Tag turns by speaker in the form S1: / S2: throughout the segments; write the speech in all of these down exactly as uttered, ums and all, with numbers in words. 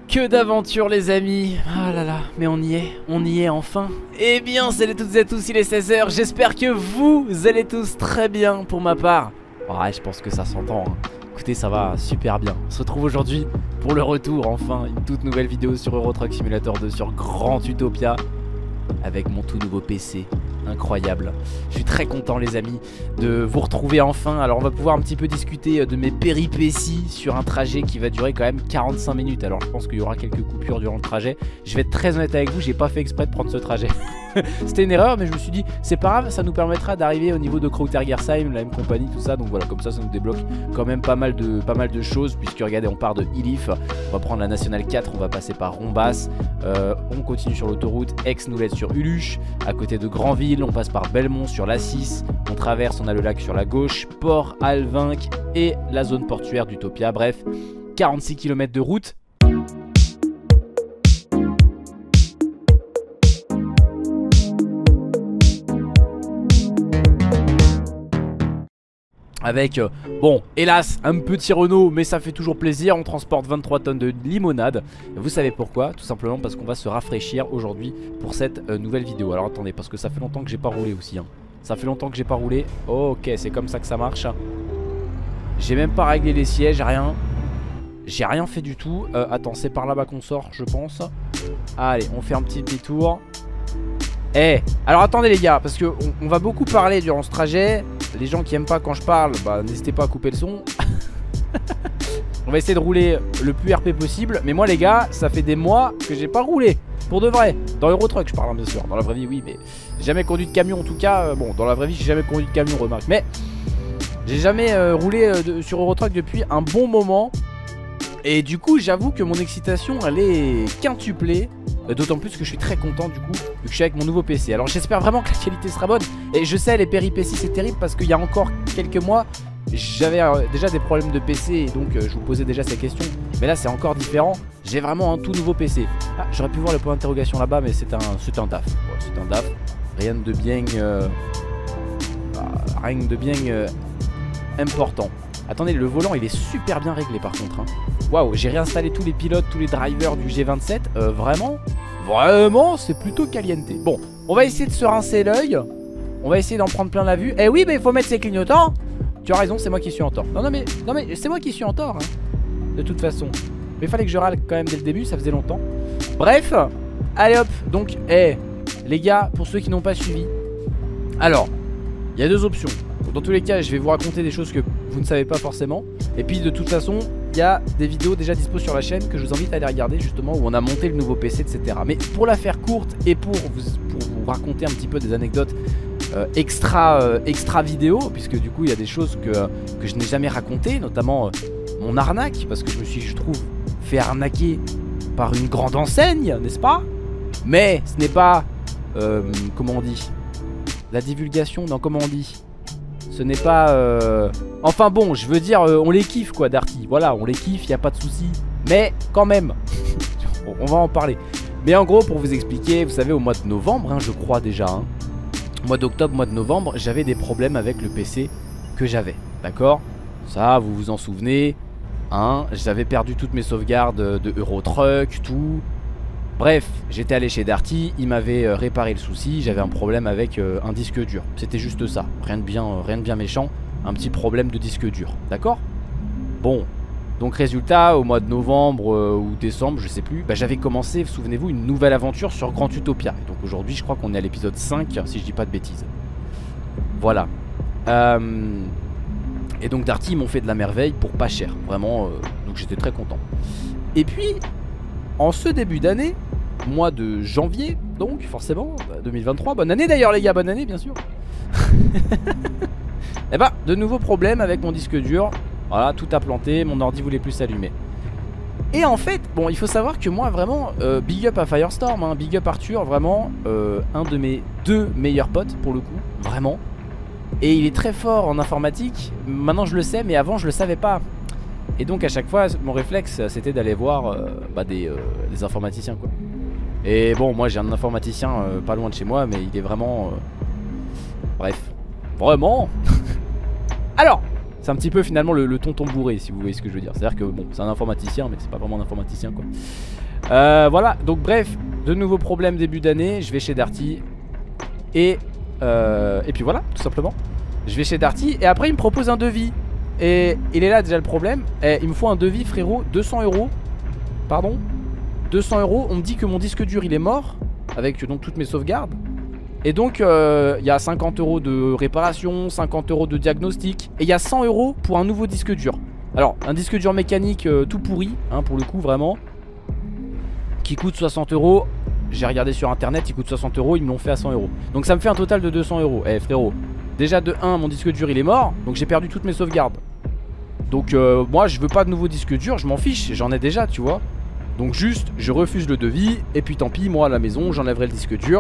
S1: Que d'aventure les amis. Ah là là, mais on y est, on y est enfin. Eh bien salut toutes et à tous, il est seize heures. J'espère que vous allez tous très bien pour ma part. Ouais, je pense que ça s'entend hein. Écoutez, ça va super bien. On se retrouve aujourd'hui pour le retour, enfin, une toute nouvelle vidéo sur Euro Truck Simulator deux sur Grand Utopia avec mon tout nouveau P C. Incroyable. Je suis très content les amis de vous retrouver enfin. Alors on va pouvoir un petit peu discuter de mes péripéties sur un trajet qui va durer quand même quarante-cinq minutes. Alors je pense qu'il y aura quelques coupures durant le trajet. Je vais être très honnête avec vous, j'ai pas fait exprès de prendre ce trajet. C'était une erreur, mais je me suis dit c'est pas grave, ça nous permettra d'arriver au niveau de Krautergersheim, la même compagnie, tout ça. Donc voilà, comme ça ça nous débloque quand même pas mal de, pas mal de choses. Puisque regardez, on part de Ilif, on va prendre la nationale quatre, on va passer par Rombas, euh, on continue sur l'autoroute, Aix nous laisse sur Uluche, à côté de Granville, on passe par Belmont sur l'A six, on traverse, on a le lac sur la gauche, Port Alvinc et la zone portuaire d'Utopia. Bref, quarante-six kilomètres de route. Avec, euh, bon, hélas, un petit Renault, mais ça fait toujours plaisir. On transporte vingt-trois tonnes de limonade. Vous savez pourquoi? Tout simplement parce qu'on va se rafraîchir aujourd'hui pour cette euh, nouvelle vidéo. Alors attendez, parce que ça fait longtemps que j'ai pas roulé aussi hein. Ça fait longtemps que j'ai pas roulé. Oh, ok, c'est comme ça que ça marche. J'ai même pas réglé les sièges, rien. J'ai rien fait du tout. euh, Attends, c'est par là-bas qu'on sort, je pense. Allez, on fait un petit détour. Eh, hey, alors attendez les gars, parce que on, on va beaucoup parler durant ce trajet. Les gens qui aiment pas quand je parle, bah n'hésitez pas à couper le son. On va essayer de rouler le plus R P possible. Mais moi les gars, ça fait des mois que j'ai pas roulé. Pour de vrai. Dans Euro Truck je parle hein, bien sûr. Dans la vraie vie oui, mais j'ai jamais conduit de camion en tout cas. euh, Bon, dans la vraie vie j'ai jamais conduit de camion, remarque. Mais j'ai jamais euh, roulé euh, de, sur Euro Truck depuis un bon moment. Et du coup j'avoue que mon excitation elle est quintuplée. D'autant plus que je suis très content du coup, vu que je suis avec mon nouveau P C. Alors j'espère vraiment que la qualité sera bonne. Et je sais, les péripéties c'est terrible parce qu'il y a encore quelques mois j'avais euh, déjà des problèmes de P C. Et donc euh, je vous posais déjà ces questions. Mais là c'est encore différent. J'ai vraiment un tout nouveau P C. Ah, j'aurais pu voir le point d'interrogation là-bas, mais c'est un, c'est un D A F. Bon, c'est un D A F. Rien de bien euh, bah, Rien de bien euh, important. Attendez, le volant il est super bien réglé par contre hein. Waouh, j'ai réinstallé tous les pilotes, tous les drivers du G vingt-sept. euh, Vraiment, vraiment c'est plutôt caliente. Bon, on va essayer de se rincer l'œil. On va essayer d'en prendre plein la vue. Eh oui, mais il faut mettre ses clignotants. Tu as raison, c'est moi qui suis en tort. Non, non, mais, non, mais c'est moi qui suis en tort hein, de toute façon. Mais il fallait que je râle quand même dès le début, ça faisait longtemps. Bref, allez hop. Donc, eh, les gars, pour ceux qui n'ont pas suivi. Alors, il y a deux options. Dans tous les cas, je vais vous raconter des choses que vous ne savez pas forcément. Et puis de toute façon, il y a des vidéos déjà dispo sur la chaîne que je vous invite à aller regarder justement, où on a monté le nouveau P C, et cetera. Mais pour la faire courte et pour vous, pour vous raconter un petit peu des anecdotes euh, extra, euh, extra vidéo, puisque du coup il y a des choses que, que je n'ai jamais racontées, notamment euh, mon arnaque, parce que je me suis, je trouve, fait arnaquer par une grande enseigne, n'est-ce pas? Mais ce n'est pas, euh, comment on dit, la divulgation, non comment on dit, ce n'est pas... Euh... Enfin bon, je veux dire, euh, on les kiffe quoi Darty. Voilà, on les kiffe, il n'y a pas de souci. Mais quand même, on va en parler. Mais en gros, pour vous expliquer, vous savez, au mois de novembre, hein, je crois déjà, hein, mois d'octobre, mois de novembre, j'avais des problèmes avec le P C que j'avais. D'accord? Ça, vous vous en souvenez hein, j'avais perdu toutes mes sauvegardes de Euro Truck, tout. Bref, j'étais allé chez Darty, il m'avait euh, réparé le souci, j'avais un problème avec euh, un disque dur. C'était juste ça, rien de bien, euh, rien de bien méchant, un petit problème de disque dur, d'accord? Bon, donc résultat, au mois de novembre euh, ou décembre, je sais plus, bah, j'avais commencé, souvenez-vous, une nouvelle aventure sur Grand Utopia. Et donc aujourd'hui, je crois qu'on est à l'épisode cinq, si je dis pas de bêtises. Voilà. Euh... Et donc Darty, ils m'ont fait de la merveille pour pas cher, vraiment, euh... donc j'étais très content. Et puis, en ce début d'année, mois de janvier, donc forcément, deux mille vingt-trois, bonne année d'ailleurs les gars, bonne année bien sûr. Et bah, de nouveaux problèmes avec mon disque dur. Voilà, tout a planté, mon ordi voulait plus s'allumer. Et en fait, bon, il faut savoir que moi vraiment, euh, big up à Firestorm, hein, big up Arthur, vraiment, euh, un de mes deux meilleurs potes pour le coup, vraiment. Et il est très fort en informatique, maintenant je le sais, mais avant je le savais pas. Et donc à chaque fois, mon réflexe c'était d'aller voir euh, bah, des, euh, des informaticiens quoi. Et bon, moi j'ai un informaticien euh, pas loin de chez moi, mais il est vraiment... Euh... Bref, vraiment. Alors, C'est un petit peu finalement le, le tonton bourré, si vous voyez ce que je veux dire. C'est à dire que bon, c'est un informaticien, mais c'est pas vraiment un informaticien quoi. euh, Voilà, donc bref, de nouveaux problèmes début d'année. Je vais chez Darty. Et, euh, et puis voilà, tout simplement. Je vais chez Darty et après il me propose un devis. Et il est là déjà le problème. Et il me faut un devis frérot, deux cents euros. Pardon, deux cents euros. On me dit que mon disque dur il est mort, avec donc toutes mes sauvegardes. Et donc il euh, y a cinquante euros de réparation, cinquante euros de diagnostic. Et il y a cent euros pour un nouveau disque dur. Alors un disque dur mécanique euh, tout pourri hein, pour le coup vraiment, qui coûte soixante euros. J'ai regardé sur internet, il coûte soixante euros, ils me l'ont fait à cent euros. Donc ça me fait un total de deux cents euros. Eh frérot, déjà de un, mon disque dur il est mort, donc j'ai perdu toutes mes sauvegardes. Donc euh, moi je veux pas de nouveau disque dur, je m'en fiche, j'en ai déjà tu vois. Donc juste je refuse le devis. Et puis tant pis, moi à la maison j'enlèverai le disque dur.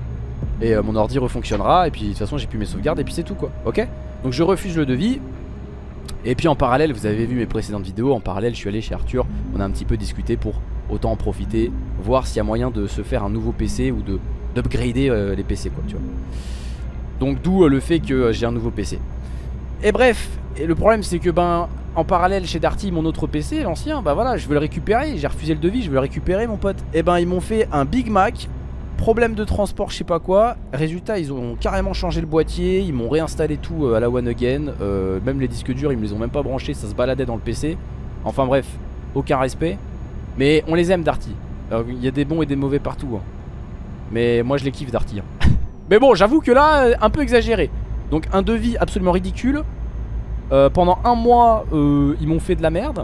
S1: Et euh, mon ordi refonctionnera. Et puis de toute façon j'ai plus mes sauvegardes. Et puis c'est tout quoi, ok. Donc je refuse le devis. Et puis en parallèle, vous avez vu mes précédentes vidéos, en parallèle je suis allé chez Arthur. On a un petit peu discuté pour autant en profiter, voir s'il y a moyen de se faire un nouveau P C. Ou de d'upgrader euh, les P C quoi tu vois. Donc d'où euh, le fait que euh, j'ai un nouveau P C. Et bref, et le problème c'est que ben en parallèle chez Darty, mon autre P C, l'ancien, bah voilà, je veux le récupérer. J'ai refusé le devis, je veux le récupérer mon pote. Et ben ils m'ont fait un Big Mac. Problème de transport, je sais pas quoi. Résultat, ils ont carrément changé le boîtier. Ils m'ont réinstallé tout euh, à la one again. euh, Même les disques durs, ils me les ont même pas branchés. Ça se baladait dans le P C. Enfin bref, aucun respect. Mais on les aime Darty. Il y a des bons et des mauvais partout hein. Mais moi je les kiffe Darty hein. Mais bon, j'avoue que là, un peu exagéré. Donc un devis absolument ridicule. euh, Pendant un mois, euh, ils m'ont fait de la merde.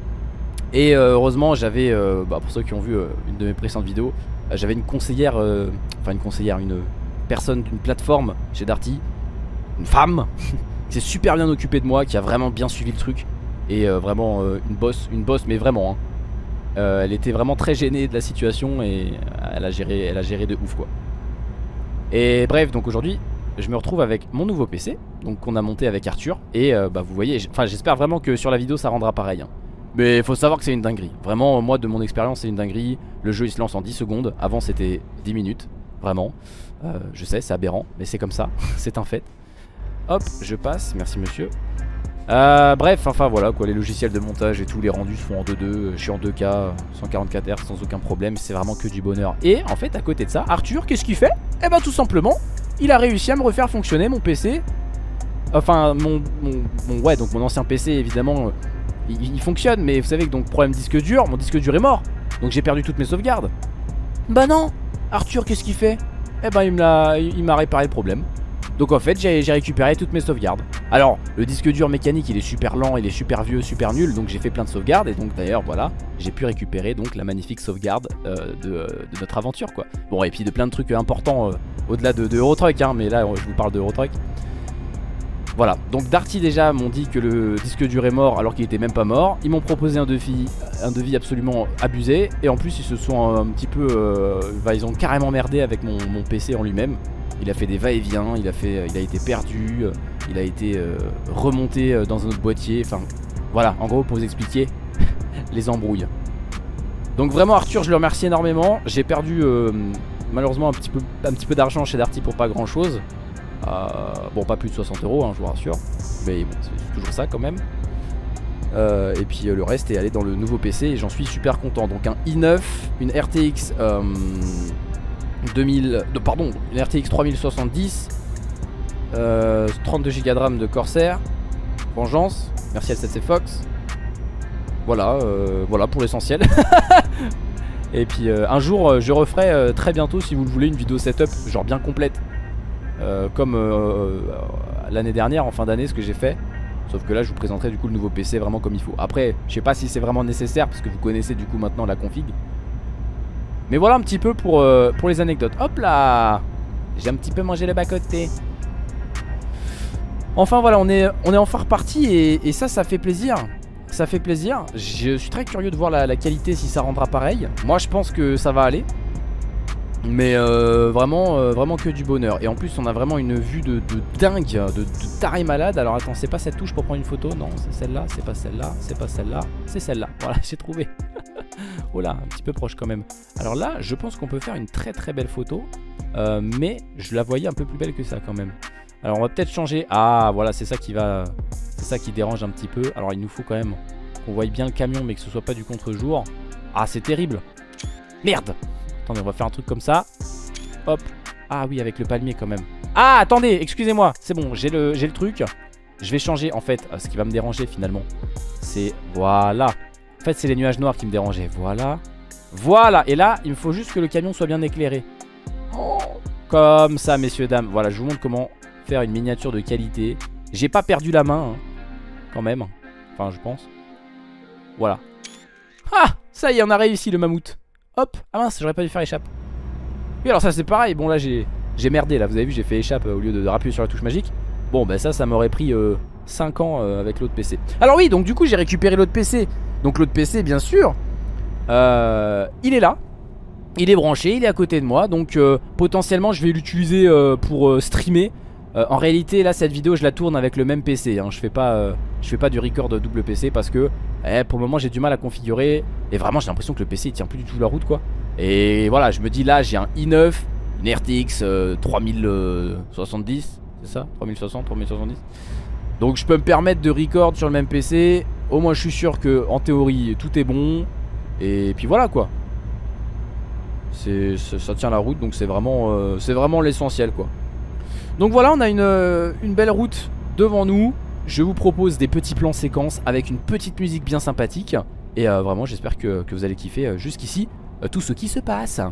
S1: Et euh, heureusement, j'avais, euh, bah, pour ceux qui ont vu euh, une de mes précédentes vidéos, euh, j'avais une conseillère, euh, enfin une conseillère, une personne d'une plateforme chez Darty, une femme, qui s'est super bien occupée de moi, qui a vraiment bien suivi le truc. Et euh, vraiment euh, une boss, une boss, mais vraiment. Hein. Euh, elle était vraiment très gênée de la situation et elle a géré, elle a géré de ouf quoi. Et bref, donc aujourd'hui, je me retrouve avec mon nouveau P C, donc qu'on a monté avec Arthur. Et euh, bah vous voyez, enfin j'espère vraiment que sur la vidéo ça rendra pareil hein. Mais il faut savoir que c'est une dinguerie. Vraiment, moi de mon expérience c'est une dinguerie. Le jeu il se lance en dix secondes, avant c'était dix minutes. Vraiment, euh, je sais c'est aberrant, mais c'est comme ça, c'est un fait. Hop, je passe, merci monsieur. euh, Bref, enfin voilà quoi, les logiciels de montage et tout, les rendus se font en deux deux. Je suis en deux K, cent quarante-quatre hertz sans aucun problème, c'est vraiment que du bonheur. Et en fait à côté de ça, Arthur qu'est-ce qu'il fait? Eh ben tout simplement, il a réussi à me refaire fonctionner mon P C. Enfin mon, mon, mon ouais donc mon ancien P C évidemment euh, il, il fonctionne, mais vous savez que donc problème disque dur, mon disque dur est mort. Donc j'ai perdu toutes mes sauvegardes. Bah non, Arthur qu'est-ce qu'il fait? Eh ben il m'a il m'a réparé le problème. Donc en fait j'ai récupéré toutes mes sauvegardes. Alors le disque dur mécanique il est super lent, il est super vieux, super nul. Donc j'ai fait plein de sauvegardes. Et donc d'ailleurs voilà, j'ai pu récupérer donc la magnifique sauvegarde euh, de, euh, de notre aventure quoi. Bon et puis de plein de trucs importants euh, au-delà de, de Euro Truck hein. Mais là je vous parle de Euro Truck. Voilà, donc Darty déjà m'ont dit que le disque dur est mort alors qu'il était même pas mort. Ils m'ont proposé un devis, un devis absolument abusé. Et en plus ils se sont un petit peu euh, bah, ils ont carrément merdé avec mon, mon P C en lui-même. Il a fait des va-et-vient, il a fait, il a été perdu, il a été euh, remonté dans un autre boîtier. Enfin voilà, en gros pour vous expliquer les embrouilles. Donc vraiment Arthur je le remercie énormément. J'ai perdu euh, malheureusement un petit peu, un petit peu d'argent chez Darty pour pas grand chose. Euh, bon pas plus de soixante euros hein, je vous rassure. Mais bon c'est toujours ça quand même. euh, Et puis euh, le reste est allé dans le nouveau P C et j'en suis super content. Donc un i neuf, une R T X euh, deux mille, de, pardon, une R T X trois mille soixante-dix, euh, trente-deux giga de RAM de Corsair, Vengeance, merci L sept C Fox. Voilà, euh, voilà pour l'essentiel. Et puis euh, un jour je referai euh, très bientôt si vous le voulez une vidéo setup genre bien complète. Euh, comme euh, euh, l'année dernière en fin d'année ce que j'ai fait. Sauf que là je vous présenterai du coup le nouveau P C vraiment comme il faut. Après je sais pas si c'est vraiment nécessaire parce que vous connaissez du coup maintenant la config. Mais voilà un petit peu pour, euh, pour les anecdotes. Hop là, j'ai un petit peu mangé le bas-côté. Enfin voilà, on est, on est enfin reparti et, et ça ça fait plaisir. Ça fait plaisir. Je suis très curieux de voir la, la qualité si ça rendra pareil. Moi je pense que ça va aller. Mais euh, vraiment, euh, vraiment que du bonheur. Et en plus on a vraiment une vue de, de dingue, de, de taré malade. Alors attends, c'est pas cette touche pour prendre une photo. Non, c'est celle-là, c'est pas celle-là, c'est pas celle-là, c'est celle-là. Voilà, j'ai trouvé. Oh là, un petit peu proche quand même. Alors là, je pense qu'on peut faire une très très belle photo. euh, Mais je la voyais un peu plus belle que ça quand même. Alors on va peut-être changer. Ah voilà, c'est ça qui va C'est ça qui dérange un petit peu. Alors il nous faut quand même qu'on voie bien le camion mais que ce soit pas du contre-jour. Ah c'est terrible. Merde. Attendez, on va faire un truc comme ça. Hop. Ah oui, avec le palmier quand même. Ah attendez, excusez-moi. C'est bon, j'ai le, j'ai le truc. Je vais changer en fait. Ce qui va me déranger finalement, c'est voilà. En fait c'est les nuages noirs qui me dérangeaient. Voilà. Voilà. Et là il me faut juste que le camion soit bien éclairé. Oh. Comme ça messieurs dames. Voilà, je vous montre comment faire une miniature de qualité. J'ai pas perdu la main hein, quand même. Enfin je pense. Voilà. Ah, ça y est, on a réussi le mammouth. Hop. Ah mince, j'aurais pas dû faire échappe. Oui alors ça c'est pareil. Bon là j'ai j'ai merdé là. Vous avez vu, j'ai fait échappe euh, au lieu de, de rappuyer sur la touche magique. Bon bah ça ça m'aurait pris euh, cinq ans euh, avec l'autre P C. Alors oui, donc du coup j'ai récupéré l'autre P C. Donc l'autre P C bien sûr euh, il est là. Il est branché, il est à côté de moi. Donc euh, potentiellement je vais l'utiliser euh, pour euh, streamer. euh, En réalité là cette vidéo je la tourne avec le même P C hein. Je fais pas euh, je fais pas du record double P C parce que eh, pour le moment j'ai du mal à configurer. Et vraiment j'ai l'impression que le P C il tient plus du tout la route quoi. Et voilà, je me dis là j'ai un i neuf, une R T X euh, trois mille soixante-dix. C'est ça, trois mille soixante, trois mille soixante-dix. Donc je peux me permettre de record sur le même P C. Au moins je suis sûr que en théorie tout est bon. Et puis voilà quoi. C'est, ça tient la route. Donc c'est vraiment, euh, c'est vraiment l'essentiel quoi. Donc voilà, on a une, euh, une belle route devant nous. Je vous propose des petits plans séquences avec une petite musique bien sympathique. Et euh, vraiment j'espère que, que vous allez kiffer euh, jusqu'ici euh, tout ce qui se passe.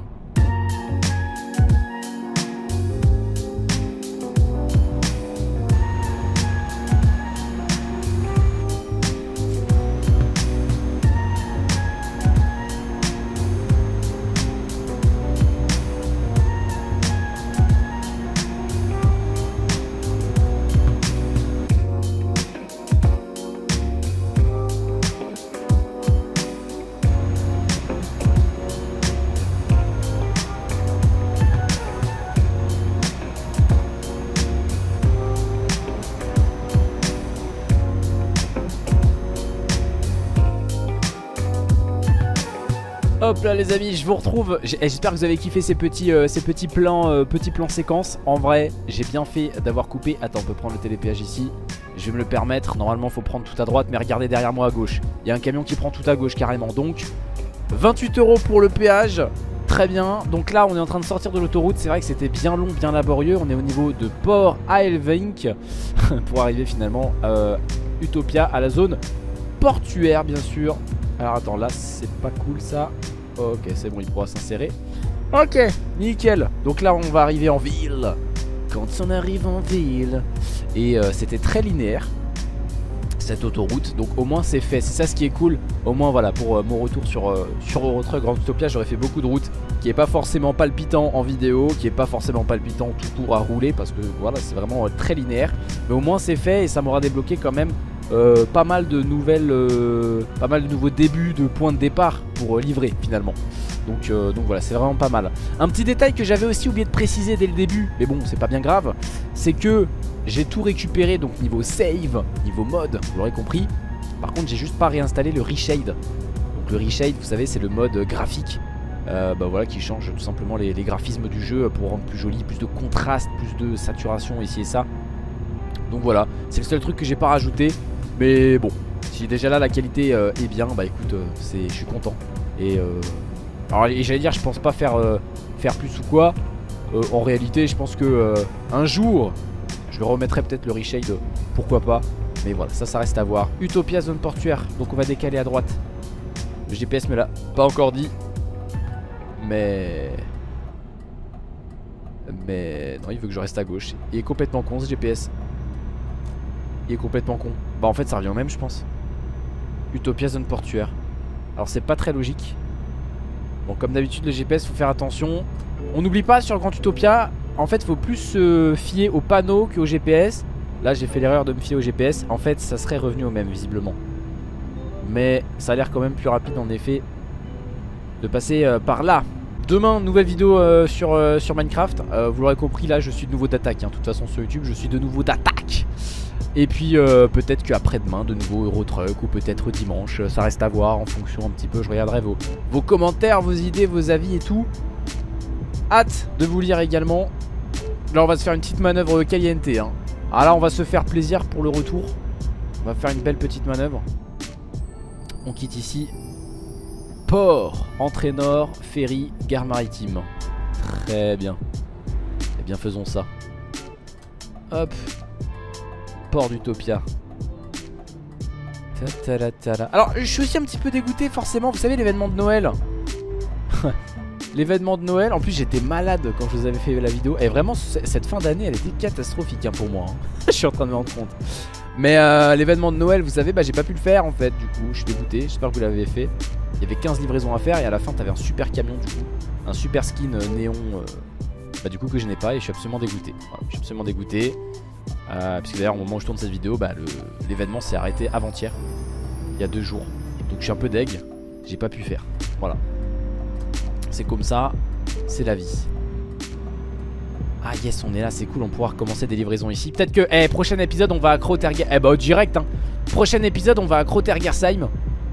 S1: Hop là les amis, je vous retrouve. J'espère que vous avez kiffé ces petits, euh, ces petits plans, euh, petits plans séquences. En vrai, j'ai bien fait d'avoir coupé. Attends, on peut prendre le télépéage ici. Je vais me le permettre. Normalement, faut prendre tout à droite, mais regardez derrière moi à gauche. Il y a un camion qui prend tout à gauche carrément. Donc, vingt-huit euros pour le péage. Très bien. Donc là, on est en train de sortir de l'autoroute. C'est vrai que c'était bien long, bien laborieux. On est au niveau de Port Aelvink pour arriver finalement à Utopia, à la zone portuaire, bien sûr. Alors attends, là, c'est pas cool ça. Ok, c'est bon, il pourra s'insérer. Ok, nickel. Donc là, on va arriver en ville. Quand on arrive en ville. Et euh, c'était très linéaire, cette autoroute. Donc au moins, c'est fait. C'est ça ce qui est cool. Au moins, voilà, pour euh, mon retour sur, euh, sur Eurotruck Grand Utopia, j'aurais fait beaucoup de routes qui est pas forcément palpitant en vidéo, qui est pas forcément palpitant tout court à rouler. Parce que voilà, c'est vraiment euh, très linéaire. Mais au moins, c'est fait et ça m'aura débloqué quand même Euh, pas mal de nouvelles euh, pas mal de nouveaux débuts de points de départ pour euh, livrer finalement. Donc, euh, donc voilà, c'est vraiment pas mal. Un petit détail que j'avais aussi oublié de préciser dès le début, mais bon c'est pas bien grave, c'est que j'ai tout récupéré. Donc niveau save, niveau mode, vous l'aurez compris. Par contre j'ai juste pas réinstallé le reshade. Donc le reshade, vous savez, c'est le mode graphique euh, bah voilà, qui change tout simplement les, les graphismes du jeu pour rendre plus joli, plus de contraste, plus de saturation ici et ça. Donc voilà, c'est le seul truc que j'ai pas rajouté. Mais bon, si déjà là la qualité euh, est bien, bah écoute, euh, je suis content. Et euh, alors j'allais dire, je pense pas faire, euh, faire plus ou quoi. euh, En réalité, je pense que euh, un jour, je remettrai peut-être le reshade, pourquoi pas. Mais voilà, ça, ça reste à voir. Utopia zone portuaire, donc on va décaler à droite. Le G P S me l'a pas encore dit. Mais... Mais... Non, il veut que je reste à gauche. Il est complètement con ce G P S. Il est complètement con. Bah en fait ça revient au même je pense. Utopia zone portuaire. Alors c'est pas très logique. Bon comme d'habitude le G P S faut faire attention. On n'oublie pas sur le Grand Utopia, en fait faut plus se fier au panneau qu'au G P S. Là j'ai fait l'erreur de me fier au G P S. En fait ça serait revenu au même visiblement. Mais ça a l'air quand même plus rapide en effet de passer euh, par là. Demain nouvelle vidéo euh, sur, euh, sur Minecraft. euh, Vous l'aurez compris, là je suis de nouveau d'attaque hein. De toute façon sur YouTube je suis de nouveau d'attaque. Et puis euh, peut-être qu'après-demain de nouveau Eurotruck, ou peut-être dimanche, ça reste à voir en fonction un petit peu. Je regarderai vos, vos commentaires, vos idées, vos avis et tout. Hâte de vous lire également. Là on va se faire une petite manœuvre caliente hein. Ah là on va se faire plaisir pour le retour. On va faire une belle petite manœuvre. On quitte ici. Port, entrée nord, ferry, gare maritime. Très bien. Eh bien faisons ça. Hop. Port d'Utopia. Alors je suis aussi un petit peu dégoûté forcément. Vous savez l'événement de Noël. L'événement de Noël. En plus j'étais malade quand je vous avais fait la vidéo. Et vraiment cette fin d'année elle était catastrophique hein, pour moi hein. Je suis en train de me rendre compte. Mais euh, l'événement de Noël vous savez bah j'ai pas pu le faire en fait. Du coup je suis dégoûté. J'espère que vous l'avez fait. Il y avait quinze livraisons à faire. Et à la fin t'avais un super camion du coup. Un super skin euh, néon euh, bah, du coup que je n'ai pas. Et je suis absolument dégoûté voilà, je suis absolument dégoûté euh, puisque d'ailleurs au moment où je tourne cette vidéo bah, l'événement s'est arrêté avant-hier. Il y a deux jours. Donc je suis un peu deg. J'ai pas pu faire. Voilà. C'est comme ça. C'est la vie. Ah yes on est là c'est cool. On pourra recommencer des livraisons ici. Peut-être que eh, prochain épisode on va à Kroterger. Eh bah au direct hein. Prochain épisode on va à Krotergersheim.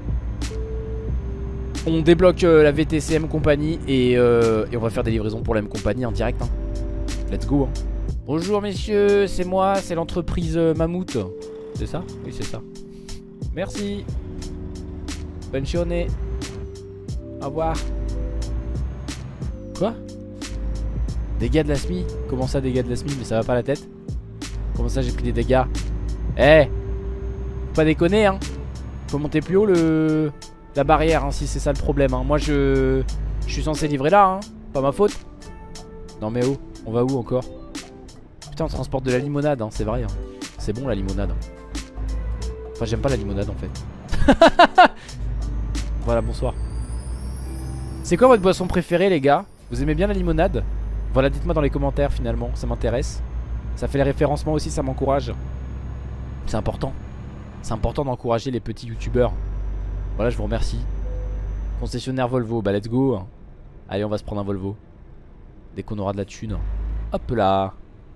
S1: On débloque euh, la V T C M compagnie et, euh, et on va faire des livraisons pour la M compagnie en direct hein. Let's go hein. Bonjour messieurs, c'est moi, c'est l'entreprise euh, Mammouth. C'est ça? Oui c'est ça. Merci. Bonne journée. Au revoir. Quoi? Dégâts de la S M I? Comment ça dégâts de la S M I? Mais ça va pas la tête? Comment ça j'ai pris des dégâts? Eh hey, faut pas déconner hein. Faut monter plus haut le... la barrière hein, si c'est ça le problème hein. Moi je... je suis censé livrer là hein. Pas ma faute. Non mais oh, on va où encore? Putain on transporte de la limonade hein, c'est vrai hein. C'est bon la limonade. Enfin j'aime pas la limonade en fait. Voilà bonsoir. C'est quoi votre boisson préférée les gars? Vous aimez bien la limonade? Voilà dites moi dans les commentaires finalement, ça m'intéresse. Ça fait les référencements aussi, ça m'encourage. C'est important. C'est important d'encourager les petits youtubeurs. Voilà je vous remercie. Concessionnaire Volvo, bah let's go. Allez on va se prendre un Volvo. Dès qu'on aura de la thune. Hop là.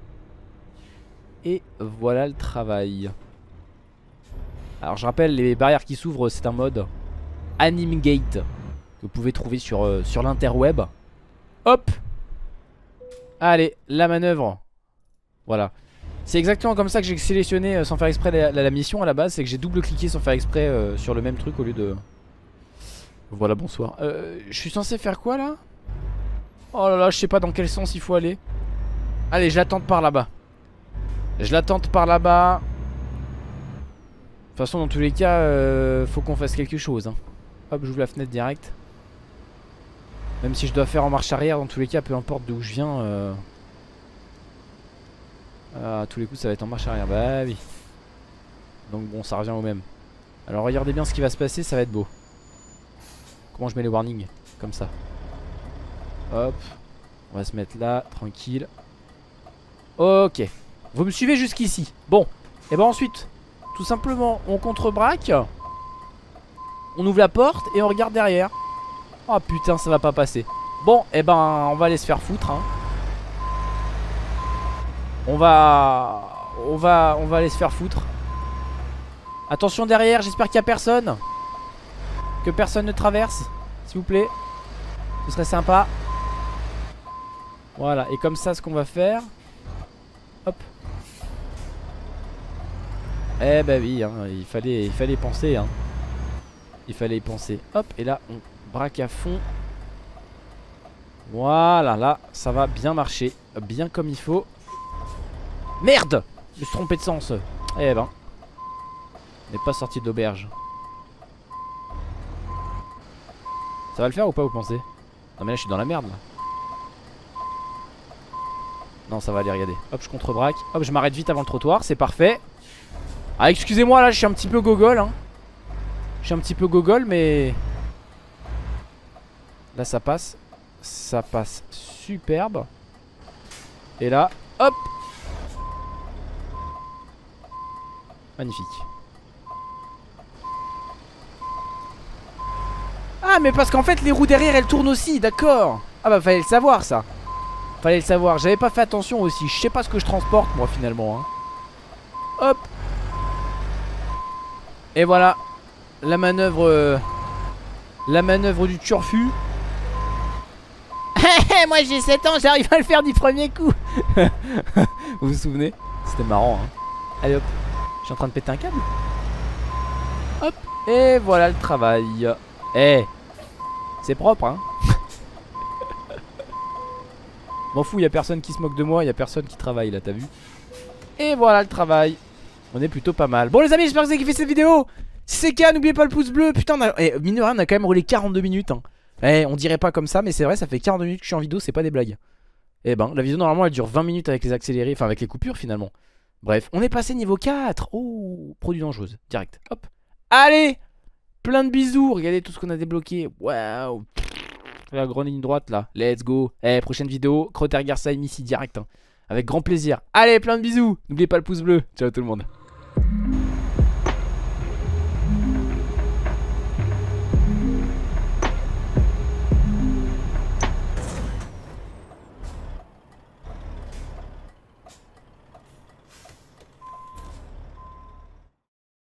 S1: Et voilà le travail. Alors je rappelle les barrières qui s'ouvrent c'est un mode Anime Gate que vous pouvez trouver sur, euh, sur l'interweb. Hop. Allez la manœuvre. Voilà. C'est exactement comme ça que j'ai sélectionné euh, sans faire exprès la, la, la mission à la base. C'est que j'ai double cliqué sans faire exprès euh, sur le même truc au lieu de... Voilà bonsoir. euh, Je suis censé faire quoi là? Oh là là je sais pas dans quel sens il faut aller. Allez je la tente par là-bas. Je la tente par là-bas. De toute façon dans tous les cas euh, faut qu'on fasse quelque chose hein. Hop j'ouvre la fenêtre direct. Même si je dois faire en marche arrière dans tous les cas peu importe d'où je viens euh... Ah, à tous les coups ça va être en marche arrière. Bah oui. Donc bon ça revient au même. Alors regardez bien ce qui va se passer, ça va être beau. Comment je mets les warnings? Comme ça. Hop. On va se mettre là, tranquille. Ok. Vous me suivez jusqu'ici. Bon. Et ben ensuite tout simplement on contre-braque. On ouvre la porte et on regarde derrière. Oh putain ça va pas passer. Bon et ben on va aller se faire foutre hein. On va... On va... On va aller se faire foutre. Attention derrière, j'espère qu'il y a personne. Que personne ne traverse, s'il vous plaît. Ce serait sympa. Voilà, et comme ça ce qu'on va faire. Hop. Eh bah oui, hein, il fallait, il fallait penser hein. Il fallait y penser. Hop, et là on braque à fond. Voilà, là ça va bien marcher. Bien comme il faut. Merde! Je me suis trompé de sens. Eh ben. On n'est pas sorti de l'auberge. Ça va le faire ou pas vous pensez? Non mais là je suis dans la merde là. Non ça va aller regarder. Hop je contre-braque. Hop je m'arrête vite avant le trottoir. C'est parfait. Ah excusez-moi là je suis un petit peu gogol hein. Je suis un petit peu gogol mais... Là ça passe. Ça passe superbe. Et là hop. Magnifique. Ah mais parce qu'en fait les roues derrière elles tournent aussi. D'accord. Ah bah fallait le savoir ça. Fallait le savoir. J'avais pas fait attention aussi. Je sais pas ce que je transporte moi finalement hein. Hop. Et voilà. La manœuvre euh, La manœuvre du turfu. Moi j'ai sept ans, j'arrive à le faire du premier coup. Vous vous souvenez? C'était marrant hein. Allez hop. Je suis en train de péter un câble. Et voilà le travail. Eh, c'est propre hein. M'en fous, y a personne qui se moque de moi, y a personne qui travaille là, t'as vu. Et voilà le travail. On est plutôt pas mal. Bon les amis, j'espère que vous avez kiffé cette vidéo. Si c'est le cas, n'oubliez pas le pouce bleu. Putain, on a... eh, mine de rien, on a quand même roulé quarante-deux minutes hein. Eh, on dirait pas comme ça, mais c'est vrai, ça fait quarante-deux minutes que je suis en vidéo, c'est pas des blagues. Eh ben, la vidéo normalement elle dure vingt minutes avec les accélérés, enfin avec les coupures finalement. Bref, on est passé niveau quatre. Oh, produit dangereuse, direct. Hop. Allez, plein de bisous. Regardez tout ce qu'on a débloqué. Waouh. La grande ligne droite là. Let's go. Eh, prochaine vidéo, Crotergersheim ici direct hein. Avec grand plaisir. Allez, plein de bisous. N'oubliez pas le pouce bleu. Ciao tout le monde.